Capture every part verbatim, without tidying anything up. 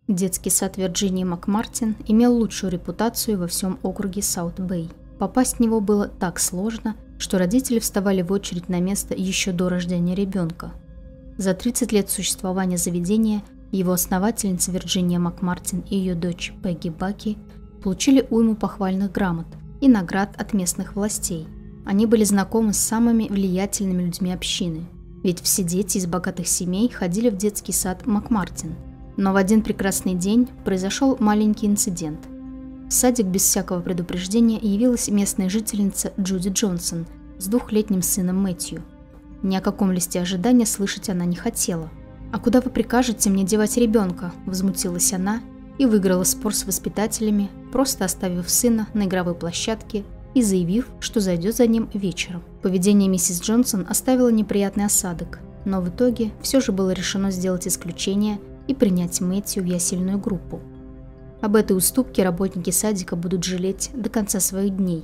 Детский сад Вирджинии Макмартин имел лучшую репутацию во всем округе Саут-Бэй. Попасть в него было так сложно, что родители вставали в очередь на место еще до рождения ребенка. За тридцать лет существования заведения его основательница Вирджиния Макмартин и ее дочь Пегги Баки получили уйму похвальных грамот и наград от местных властей. Они были знакомы с самыми влиятельными людьми общины, ведь все дети из богатых семей ходили в детский сад Макмартин. Но в один прекрасный день произошел маленький инцидент. В садик без всякого предупреждения явилась местная жительница Джуди Джонсон с двухлетним сыном Мэтью. Ни о каком листе ожидания слышать она не хотела. «А куда вы прикажете мне девать ребенка?» – возмутилась она и выиграла спор с воспитателями, просто оставив сына на игровой площадке и заявив, что зайдет за ним вечером. Поведение миссис Джонсон оставило неприятный осадок, но в итоге все же было решено сделать исключение и принять Мэтью в ясельную группу. Об этой уступке работники садика будут жалеть до конца своих дней.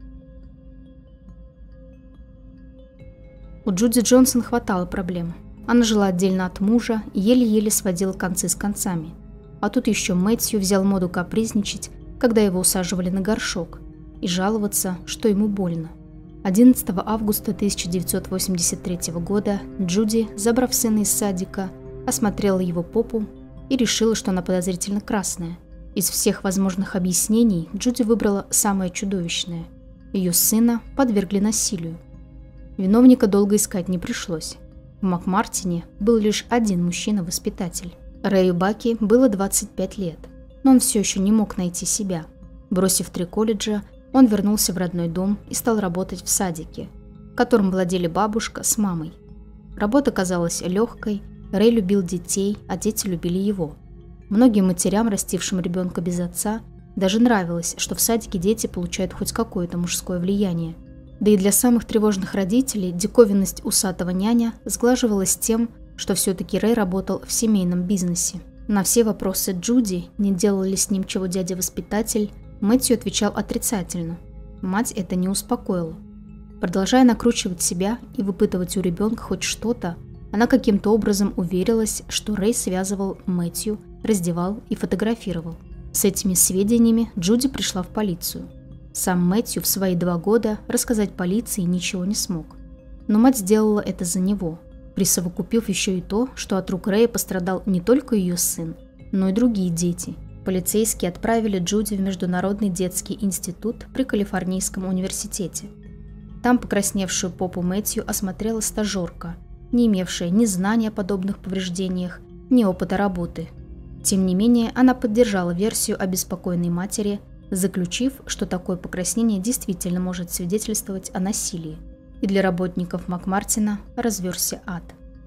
У Джуди Джонсон хватало проблем. Она жила отдельно от мужа и еле-еле сводила концы с концами. А тут еще Мэтью взял моду капризничать, когда его усаживали на горшок, и жаловаться, что ему больно. одиннадцатого августа тысяча девятьсот восемьдесят третьего года Джуди, забрав сына из садика, осмотрела его попу и решила, что она подозрительно красная. Из всех возможных объяснений Джуди выбрала самое чудовищное. Ее сына подвергли насилию. Виновника долго искать не пришлось. В Макмартине был лишь один мужчина-воспитатель. Рэю Баки было двадцать пять лет, но он все еще не мог найти себя. Бросив три колледжа, он вернулся в родной дом и стал работать в садике, которым владели бабушка с мамой. Работа казалась легкой, Рэй любил детей, а дети любили его. Многим матерям, растившим ребенка без отца, даже нравилось, что в садике дети получают хоть какое-то мужское влияние. Да и для самых тревожных родителей диковинность усатого няня сглаживалась тем, что все-таки Рэй работал в семейном бизнесе. На все вопросы Джуди, не делал ли с ним чего дядя-воспитатель, Мэтью отвечал отрицательно. Мать это не успокоила. Продолжая накручивать себя и выпытывать у ребенка хоть что-то, она каким-то образом уверилась, что Рэй связывал Мэтью, раздевал и фотографировал. С этими сведениями Джуди пришла в полицию. Сам Мэтью в свои два года рассказать полиции ничего не смог. Но мать сделала это за него, присовокупив еще и то, что от рук Рэя пострадал не только ее сын, но и другие дети. Полицейские отправили Джуди в Международный детский институт при Калифорнийском университете. Там покрасневшую попу Мэтью осмотрела стажерка, не имевшая ни знания о подобных повреждениях, ни опыта работы. Тем не менее, она поддержала версию обеспокоенной матери, заключив, что такое покраснение действительно может свидетельствовать о насилии. И для работников Макмартина разверзся ад.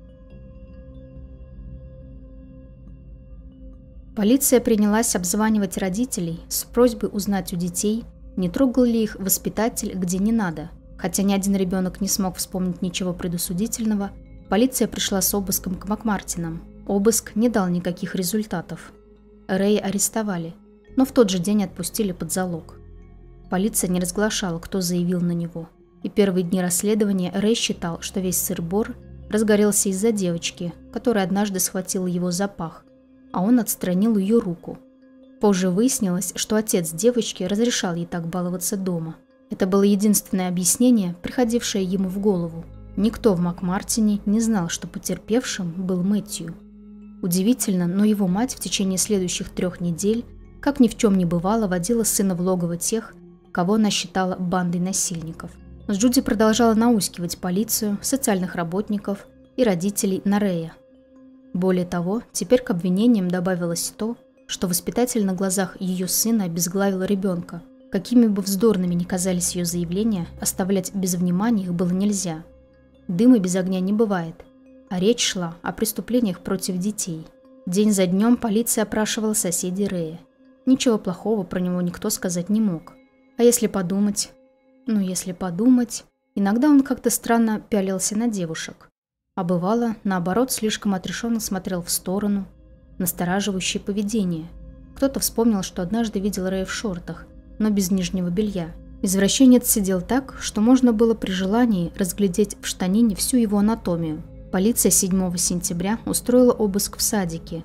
Полиция принялась обзванивать родителей с просьбой узнать у детей, не трогал ли их воспитатель где не надо. Хотя ни один ребенок не смог вспомнить ничего предосудительного, полиция пришла с обыском к Макмартинам. Обыск не дал никаких результатов. Рэя арестовали, но в тот же день отпустили под залог. Полиция не разглашала, кто заявил на него. И первые дни расследования Рэй считал, что весь сыр-бор разгорелся из-за девочки, которая однажды схватила его за пах, а он отстранил ее руку. Позже выяснилось, что отец девочки разрешал ей так баловаться дома. Это было единственное объяснение, приходившее ему в голову. Никто в Макмартине не знал, что потерпевшим был Мэтью. Удивительно, но его мать в течение следующих трех недель, как ни в чем не бывало, водила сына в логово тех, кого она считала бандой насильников. Джуди продолжала наускивать полицию, социальных работников и родителей на Рэя. Более того, теперь к обвинениям добавилось то, что воспитатель на глазах ее сына обезглавил ребенка. Какими бы вздорными ни казались ее заявления, оставлять без внимания их было нельзя. Дыма без огня не бывает, а речь шла о преступлениях против детей. День за днем полиция опрашивала соседей Рэя. Ничего плохого про него никто сказать не мог. А если подумать... Ну, если подумать... Иногда он как-то странно пялился на девушек. А бывало, наоборот, слишком отрешенно смотрел в сторону. Настораживающее поведение. Кто-то вспомнил, что однажды видел Рэя в шортах, но без нижнего белья. Извращенец сидел так, что можно было при желании разглядеть в штанине всю его анатомию. Полиция седьмого сентября устроила обыск в садике.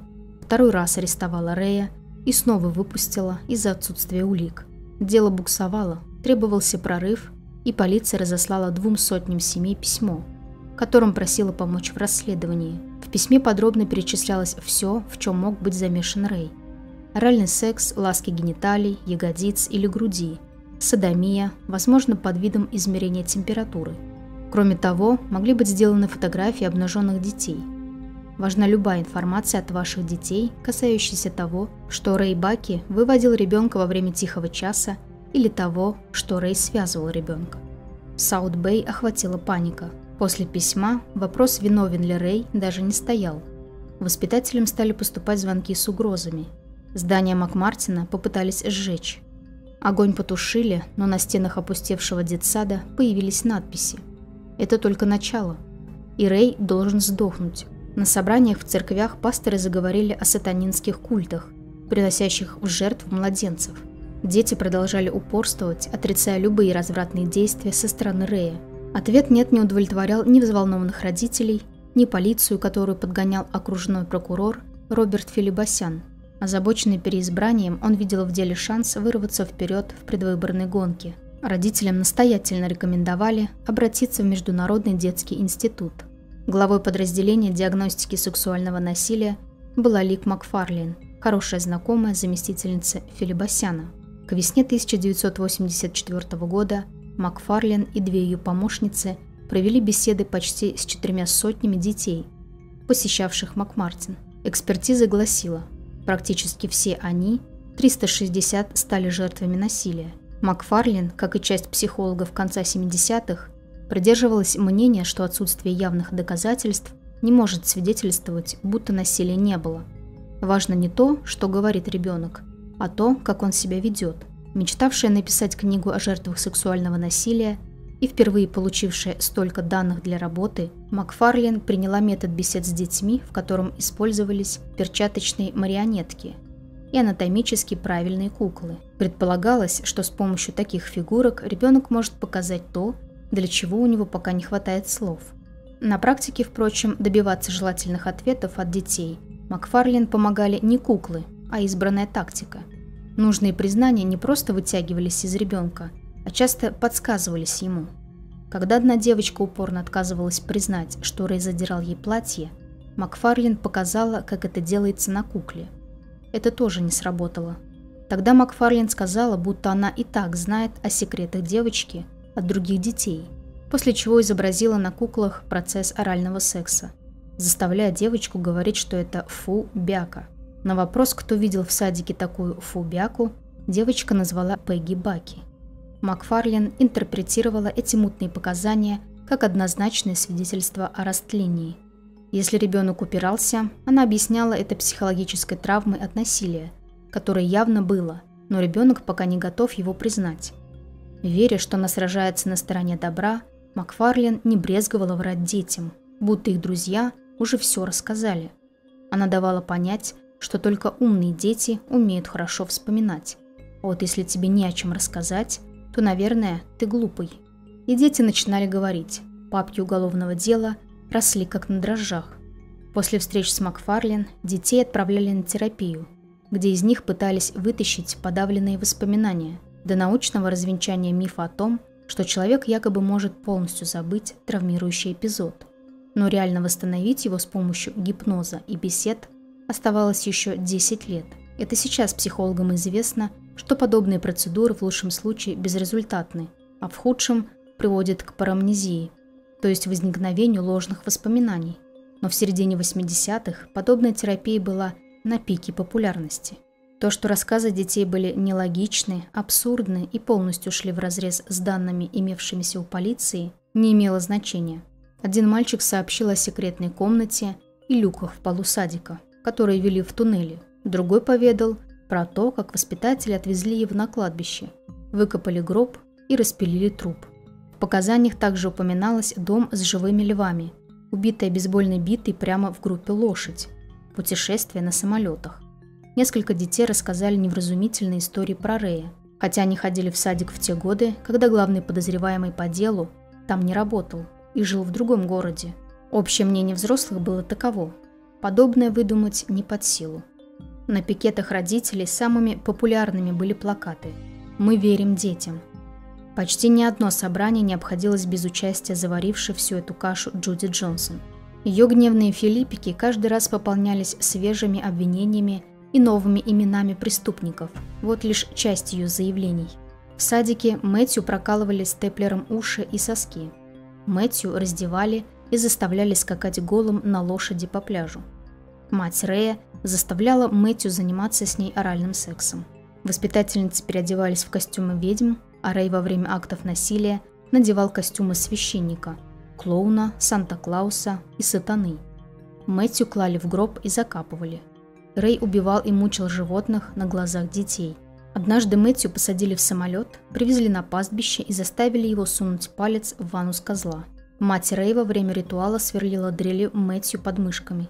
второй раз арестовала Рэя и снова выпустила из-за отсутствия улик. Дело буксовало, требовался прорыв, и полиция разослала двум сотням семей письмо, в котором просила помочь в расследовании. В письме подробно перечислялось все, в чем мог быть замешан Рэй. Оральный секс, ласки гениталий, ягодиц или груди, содомия, возможно, под видом измерения температуры. Кроме того, могли быть сделаны фотографии обнаженных детей. Важна любая информация от ваших детей, касающаяся того, что Рэй Баки выводил ребенка во время тихого часа, или того, что Рэй связывал ребенка. В Саут-Бэй охватила паника. После письма вопрос, виновен ли Рэй, даже не стоял. Воспитателям стали поступать звонки с угрозами. Здание Макмартина попытались сжечь. Огонь потушили, но на стенах опустевшего детсада появились надписи. Это только начало. И Рэй должен сдохнуть. На собраниях в церквях пасторы заговорили о сатанинских культах, приносящих в жертву младенцев. Дети продолжали упорствовать, отрицая любые развратные действия со стороны Рэя. Ответ «нет» не удовлетворял ни взволнованных родителей, ни полицию, которую подгонял окружной прокурор Роберт Филибасян. Озабоченный переизбранием, он видел в деле шанс вырваться вперед в предвыборной гонке. Родителям настоятельно рекомендовали обратиться в Международный детский институт. Главой подразделения диагностики сексуального насилия была Лик Макфарлейн, хорошая знакомая заместительница Филибасяна. К весне тысяча девятьсот восемьдесят четвёртого года Макфарлейн и две ее помощницы провели беседы почти с четырьмя сотнями детей, посещавших Макмартин. Экспертиза гласила, практически все они, триста шестьдесят, стали жертвами насилия. Макфарлейн, как и часть психологов конца семидесятых, придерживалась мнения, что отсутствие явных доказательств не может свидетельствовать, будто насилия не было. Важно не то, что говорит ребенок, а то, как он себя ведет. Мечтавшая написать книгу о жертвах сексуального насилия и впервые получившая столько данных для работы, Макфарлейн приняла метод бесед с детьми, в котором использовались перчаточные марионетки и анатомически правильные куклы. Предполагалось, что с помощью таких фигурок ребенок может показать то, для чего у него пока не хватает слов. На практике, впрочем, добиваться желательных ответов от детей Макфарлейн помогали не куклы, а избранная тактика. Нужные признания не просто вытягивались из ребенка, а часто подсказывались ему. Когда одна девочка упорно отказывалась признать, что Рэй задирал ей платье, Макфарлейн показала, как это делается на кукле. Это тоже не сработало. Тогда Макфарлейн сказала, будто она и так знает о секретах девочки от других детей, после чего изобразила на куклах процесс орального секса, заставляя девочку говорить, что это фу-бяка. На вопрос, кто видел в садике такую фу-бяку, девочка назвала Пегги Баки. Макфарлейн интерпретировала эти мутные показания как однозначное свидетельство о растлении. Если ребенок упирался, она объясняла это психологической травмой от насилия, которое явно было, но ребенок пока не готов его признать. Веря, что она сражается на стороне добра, Макфарлейн не брезговала врать детям, будто их друзья уже все рассказали. Она давала понять, что только умные дети умеют хорошо вспоминать. А вот если тебе не о чем рассказать, то, наверное, ты глупый. И дети начинали говорить. Папки уголовного дела росли как на дрожжах. После встреч с Макфарлейн детей отправляли на терапию, где из них пытались вытащить подавленные воспоминания, до научного развенчания мифа о том, что человек якобы может полностью забыть травмирующий эпизод. Но реально восстановить его с помощью гипноза и бесед оставалось еще десять лет. Это сейчас психологам известно, что подобные процедуры в лучшем случае безрезультатны, а в худшем приводят к парамнезии, то есть возникновению ложных воспоминаний. Но в середине восьмидесятых подобная терапия была на пике популярности. То, что рассказы детей были нелогичны, абсурдны и полностью шли вразрез с данными, имевшимися у полиции, не имело значения. Один мальчик сообщил о секретной комнате и люках в полу садика, которые вели в туннели. Другой поведал про то, как воспитатели отвезли его на кладбище, выкопали гроб и распилили труп. В показаниях также упоминалось дом с живыми львами, убитая бейсбольной битой прямо в группе лошадь, путешествие на самолетах. Несколько детей рассказали невразумительные истории про Рэя, хотя они ходили в садик в те годы, когда главный подозреваемый по делу там не работал и жил в другом городе. Общее мнение взрослых было таково: подобное выдумать не под силу. На пикетах родителей самыми популярными были плакаты «Мы верим детям». Почти ни одно собрание не обходилось без участия заварившей всю эту кашу Джуди Джонсон. Ее гневные филиппики каждый раз пополнялись свежими обвинениями и новыми именами преступников. Вот лишь часть ее заявлений. В садике Мэтью прокалывали степлером уши и соски. Мэтью раздевали и заставляли скакать голым на лошади по пляжу. Мать Рэя заставляла Мэтью заниматься с ней оральным сексом. Воспитательницы переодевались в костюмы ведьм, а Рэй во время актов насилия надевал костюмы священника, клоуна, Санта-Клауса и сатаны. Мэтью клали в гроб и закапывали. Рэй убивал и мучил животных на глазах детей. Однажды Мэтью посадили в самолет, привезли на пастбище и заставили его сунуть палец в анус козла. Мать Рэй во время ритуала сверлила дрелью Мэтью под мышками.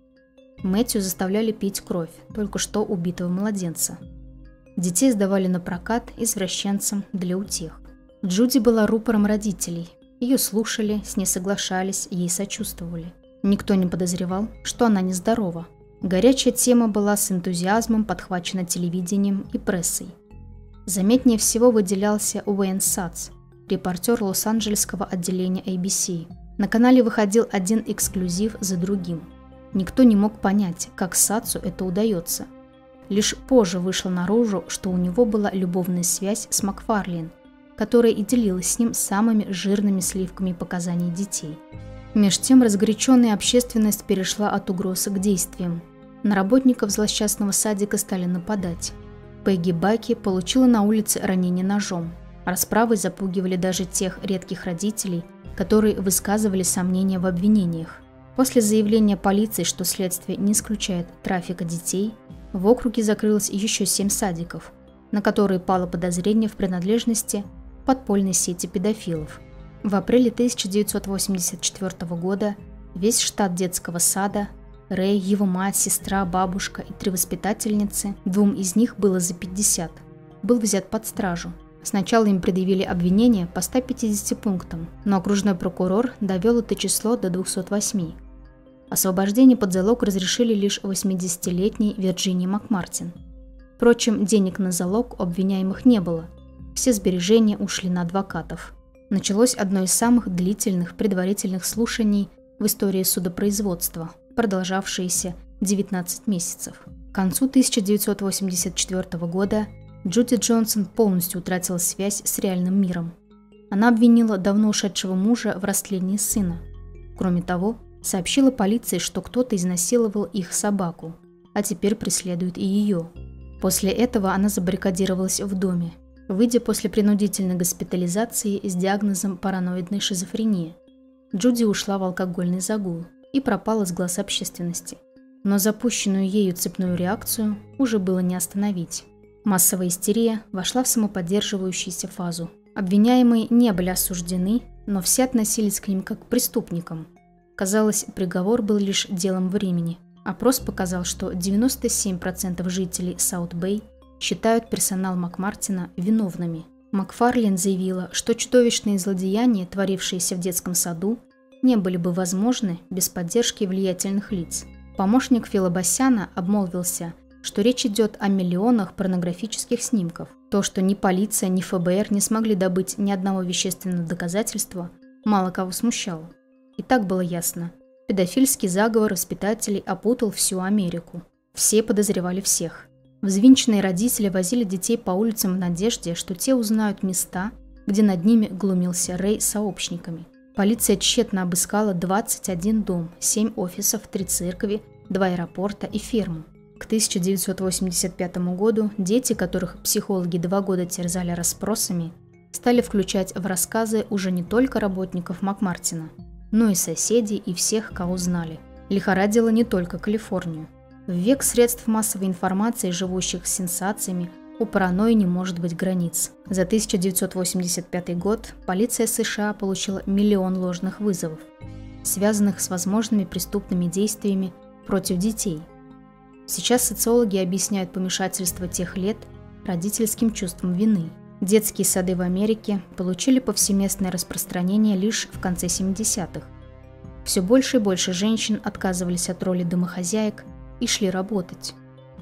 Мэтью заставляли пить кровь только что убитого младенца. Детей сдавали на прокат извращенцам для утех. Джуди была рупором родителей. Ее слушали, с ней соглашались, ей сочувствовали. Никто не подозревал, что она нездорова. Горячая тема была с энтузиазмом подхвачена телевидением и прессой. Заметнее всего выделялся Уэйн Сатс, репортер лос-анджелесского отделения эй би си. На канале выходил один эксклюзив за другим. Никто не мог понять, как Сатсу это удается. Лишь позже вышло наружу, что у него была любовная связь с Макфарлейн, которая и делилась с ним самыми жирными сливками показаний детей. Меж тем разгоряченная общественность перешла от угроз к действиям. На работников злосчастного садика стали нападать. Пегги Баки получила на улице ранение ножом. Расправой запугивали даже тех редких родителей, которые высказывали сомнения в обвинениях. После заявления полиции, что следствие не исключает трафика детей, в округе закрылось еще семь садиков, на которые пало подозрение в принадлежности подпольной сети педофилов. В апреле тысяча девятьсот восемьдесят четвёртого года весь штат детского сада, Рэй, его мать, сестра, бабушка и три воспитательницы, двум из них было за пятьдесят, был взят под стражу. Сначала им предъявили обвинения по ста пятидесяти пунктам, но окружной прокурор довел это число до двухсот восьми. Освобождение под залог разрешили лишь восьмидесятилетней Вирджинии Макмартин. Впрочем, денег на залог у обвиняемых не было. Все сбережения ушли на адвокатов. Началось одно из самых длительных предварительных слушаний в истории судопроизводства, продолжавшееся девятнадцать месяцев. К концу тысяча девятьсот восемьдесят четвёртого года Джуди Джонсон полностью утратила связь с реальным миром. Она обвинила давно ушедшего мужа в растлении сына. Кроме того, сообщила полиции, что кто-то изнасиловал их собаку, а теперь преследует и ее. После этого она забаррикадировалась в доме, выйдя после принудительной госпитализации с диагнозом параноидной шизофрении. Джуди ушла в алкогольный загул и пропала с глаз общественности. Но запущенную ею цепную реакцию уже было не остановить. Массовая истерия вошла в самоподдерживающуюся фазу. Обвиняемые не были осуждены, но все относились к ним как к преступникам. Казалось, приговор был лишь делом времени. Опрос показал, что девяносто семь процентов жителей Саут-Бэй считают персонал Макмартина виновными. Макфарлейн заявила, что чудовищные злодеяния, творившиеся в детском саду, не были бы возможны без поддержки влиятельных лиц. Помощник Фила Бассяна обмолвился, что речь идет о миллионах порнографических снимков. То, что ни полиция, ни эф бэ эр не смогли добыть ни одного вещественного доказательства, мало кого смущало. И так было ясно. Педофильский заговор воспитателей опутал всю Америку. Все подозревали всех. Взвинченные родители возили детей по улицам в надежде, что те узнают места, где над ними глумился Рэй с сообщниками. Полиция тщетно обыскала двадцать один дом, семь офисов, три церкви, два аэропорта и ферму. К тысяча девятьсот восемьдесят пятому году дети, которых психологи два года терзали расспросами, стали включать в рассказы уже не только работников Макмартина, но и соседей и всех, кого знали. Лихорадило не только Калифорнию. В век средств массовой информации, живущих с сенсациями, у паранойи не может быть границ. За тысяча девятьсот восемьдесят пятый год полиция США получила миллион ложных вызовов, связанных с возможными преступными действиями против детей. Сейчас социологи объясняют помешательство тех лет родительским чувством вины. Детские сады в Америке получили повсеместное распространение лишь в конце семидесятых. Все больше и больше женщин отказывались от роли домохозяек и шли работать.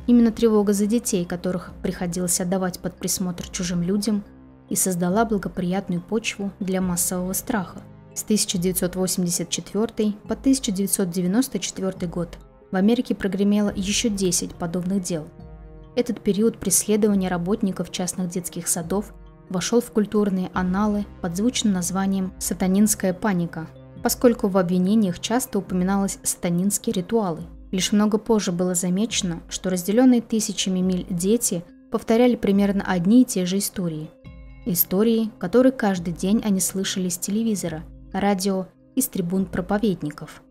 Именно тревога за детей, которых приходилось отдавать под присмотр чужим людям, и создала благоприятную почву для массового страха. С тысяча девятьсот восемьдесят четвёртого по тысяча девятьсот девяносто четвёртый год в Америке прогремело еще десять подобных дел. Этот период преследования работников частных детских садов вошел в культурные анналы под звучным названием «сатанинская паника», поскольку в обвинениях часто упоминалось сатанинские ритуалы. Лишь много позже было замечено, что разделенные тысячами миль дети повторяли примерно одни и те же истории. Истории, которые каждый день они слышали с телевизора, радио и с трибун проповедников.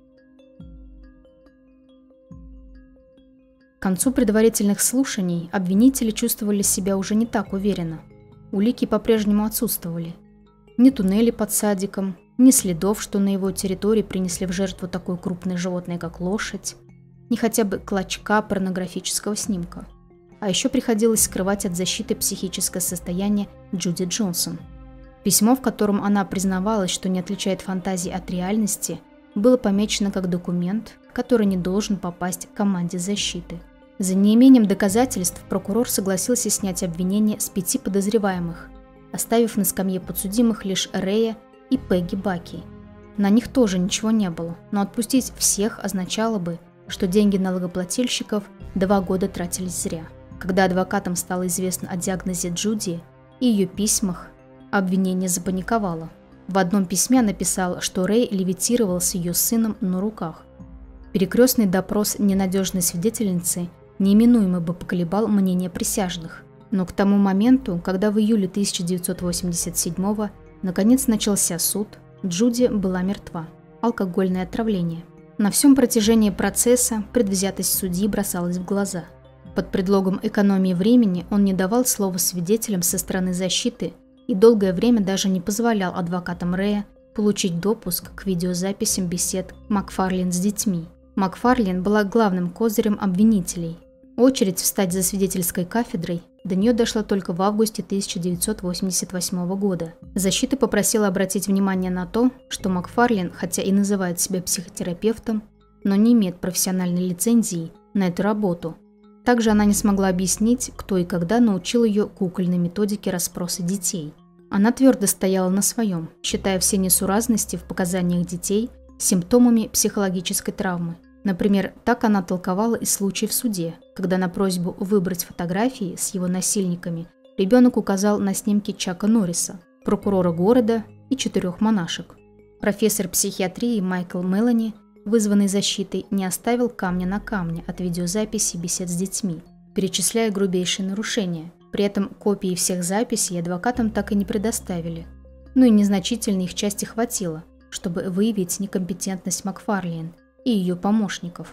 К концу предварительных слушаний обвинители чувствовали себя уже не так уверенно. Улики по-прежнему отсутствовали. Ни туннелей под садиком, ни следов, что на его территории принесли в жертву такое крупное животное, как лошадь, ни хотя бы клочка порнографического снимка. А еще приходилось скрывать от защиты психическое состояние Джуди Джонсон. Письмо, в котором она признавалась, что не отличает фантазии от реальности, было помечено как документ, который не должен попасть к команде защиты. За неимением доказательств прокурор согласился снять обвинение с пяти подозреваемых, оставив на скамье подсудимых лишь Рэя и Пегги Баки. На них тоже ничего не было, но отпустить всех означало бы, что деньги налогоплательщиков два года тратились зря. Когда адвокатам стало известно о диагнозе Джуди и ее письмах, обвинение запаниковало. В одном письме написал, что Рэй левитировал с ее сыном на руках. Перекрестный допрос ненадежной свидетельницы неименуемо бы поколебал мнение присяжных. Но к тому моменту, когда в июле тысяча девятьсот восемьдесят седьмого наконец начался суд, Джуди была мертва. Алкогольное отравление. На всем протяжении процесса предвзятость судьи бросалась в глаза. Под предлогом экономии времени он не давал слова свидетелям со стороны защиты и долгое время даже не позволял адвокатам Рэя получить допуск к видеозаписям бесед Макфарлин с детьми. Макфарлин была главным козырем обвинителей. Очередь встать за свидетельской кафедрой до нее дошла только в августе тысяча девятьсот восемьдесят восьмого года. Защита попросила обратить внимание на то, что Макфарлин, хотя и называет себя психотерапевтом, но не имеет профессиональной лицензии на эту работу. Также она не смогла объяснить, кто и когда научил ее кукольной методике расспроса детей. Она твердо стояла на своем, считая все несуразности в показаниях детей симптомами психологической травмы. Например, так она толковала и случай в суде, когда на просьбу выбрать фотографии с его насильниками ребенок указал на снимки Чака Норриса, прокурора города и четырех монашек. Профессор психиатрии Майкл Мелани, вызванный защитой, не оставил камня на камне от видеозаписи бесед с детьми, перечисляя грубейшие нарушения. При этом копии всех записей адвокатам так и не предоставили. Но и незначительной их части хватило, чтобы выявить некомпетентность Макфарлин и ее помощников.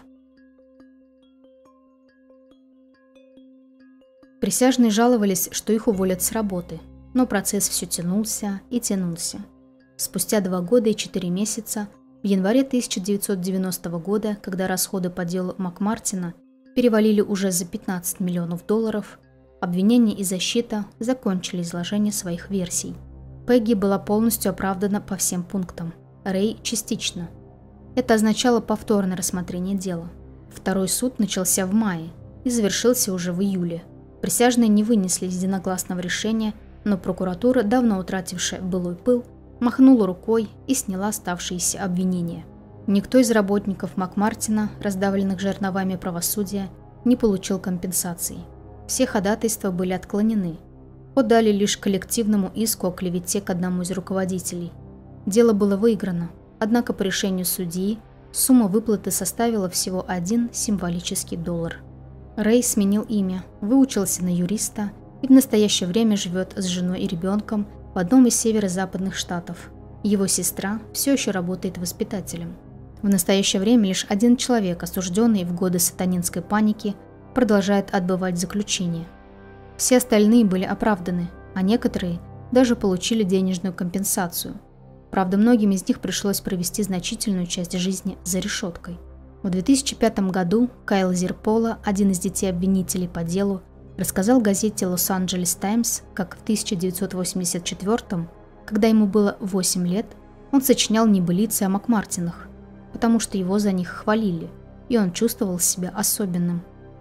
Присяжные жаловались, что их уволят с работы, но процесс все тянулся и тянулся. Спустя два года и четыре месяца, в январе тысяча девятьсот девяностого года, когда расходы по делу Макмартина перевалили уже за пятнадцать миллионов долларов, обвинение и защита закончили изложение своих версий. Пегги была полностью оправдана по всем пунктам, Рэй – частично. Это означало повторное рассмотрение дела. Второй суд начался в мае и завершился уже в июле. Присяжные не вынесли единогласного решения, но прокуратура, давно утратившая былой пыл, махнула рукой и сняла оставшиеся обвинения. Никто из работников Макмартина, раздавленных жерновами правосудия, не получил компенсаций. Все ходатайства были отклонены. Подали лишь коллективному иску о клевете к одному из руководителей. Дело было выиграно. Однако по решению судьи сумма выплаты составила всего один символический доллар. Рэй сменил имя, выучился на юриста и в настоящее время живет с женой и ребенком в одном из северо-западных штатов. Его сестра все еще работает воспитателем. В настоящее время лишь один человек, осужденный в годы сатанинской паники, продолжает отбывать заключение. Все остальные были оправданы, а некоторые даже получили денежную компенсацию. Правда, многим из них пришлось провести значительную часть жизни за решеткой. В две тысячи пятом году Кайл Зирпола, один из детей обвинителей по делу, рассказал газете «Лос-Анджелес Таймс», как в тысяча девятьсот восемьдесят четвёртом, когда ему было восемь лет, он сочинял небылицы о Макмартинах, потому что его за них хвалили, и он чувствовал себя особенным.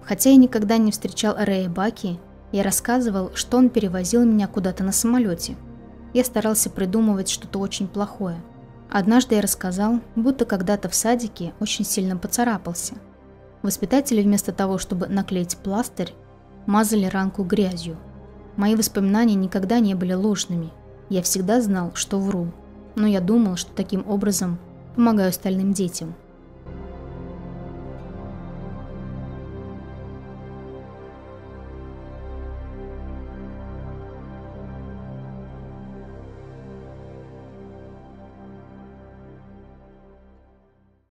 Хотя я никогда не встречал Рэя Баки, я рассказывал, что он перевозил меня куда-то на самолете. Я старался придумывать что-то очень плохое. Однажды я рассказал, будто когда-то в садике очень сильно поцарапался. Воспитатели вместо того, чтобы наклеить пластырь, мазали ранку грязью. Мои воспоминания никогда не были ложными. Я всегда знал, что вру. Но я думал, что таким образом помогаю остальным детям.